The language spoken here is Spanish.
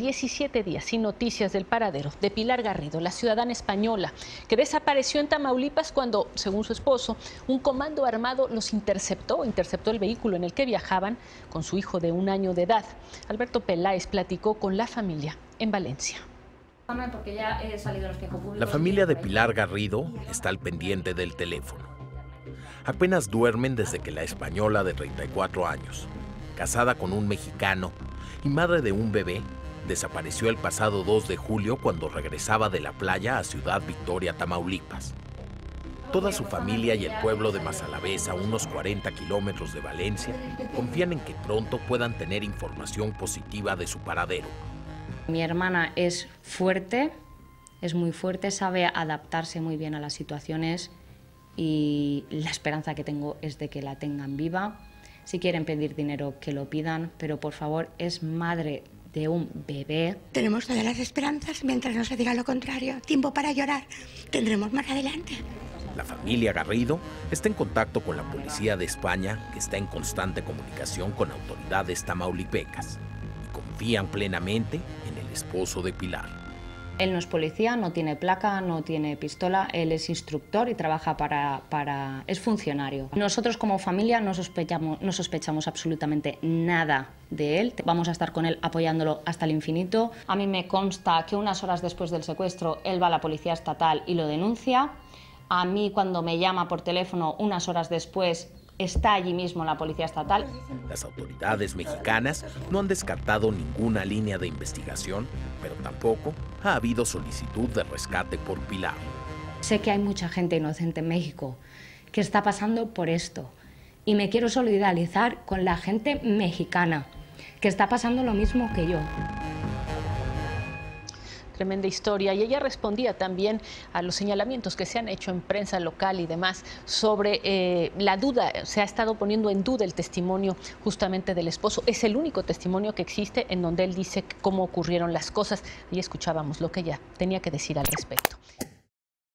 17 días sin noticias del paradero de Pilar Garrido, la ciudadana española que desapareció en Tamaulipas cuando, según su esposo, un comando armado los interceptó el vehículo en el que viajaban con su hijo de 1 año de edad. Alberto Peláez platicó con la familia en Valencia. La familia de Pilar Garrido está al pendiente del teléfono. Apenas duermen desde que la española de 34 años, casada con un mexicano y madre de un bebé, desapareció el pasado 2 de julio cuando regresaba de la playa a Ciudad Victoria, Tamaulipas. Toda su familia y el pueblo de Massalavés, a unos 40 kilómetros de Valencia, confían en que pronto puedan tener información positiva de su paradero. Mi hermana es fuerte, es muy fuerte, sabe adaptarse muy bien a las situaciones y la esperanza que tengo es de que la tengan viva. Si quieren pedir dinero, que lo pidan, pero por favor, es madre de un bebé. Tenemos todas las esperanzas mientras no se diga lo contrario. Tiempo para llorar tendremos más adelante. La familia Garrido está en contacto con la policía de España, que está en constante comunicación con autoridades tamaulipecas, y confían plenamente en el esposo de Pilar. Él no es policía, no tiene placa, no tiene pistola, él es instructor y trabaja es funcionario. Nosotros como familia no sospechamos absolutamente nada de él. Vamos a estar con él apoyándolo hasta el infinito. A mí me consta que unas horas después del secuestro él va a la policía estatal y lo denuncia. A mí cuando me llama por teléfono unas horas después está allí mismo la policía estatal. Las autoridades mexicanas no han descartado ninguna línea de investigación, pero tampoco ha habido solicitud de rescate por Pilar. Sé que hay mucha gente inocente en México que está pasando por esto y me quiero solidarizar con la gente mexicana que está pasando lo mismo que yo. Tremenda historia, y ella respondía también a los señalamientos que se han hecho en prensa local y demás sobre la duda. Se ha estado poniendo en duda el testimonio justamente del esposo. Es el único testimonio que existe en donde él dice cómo ocurrieron las cosas, y escuchábamos lo que ella tenía que decir al respecto.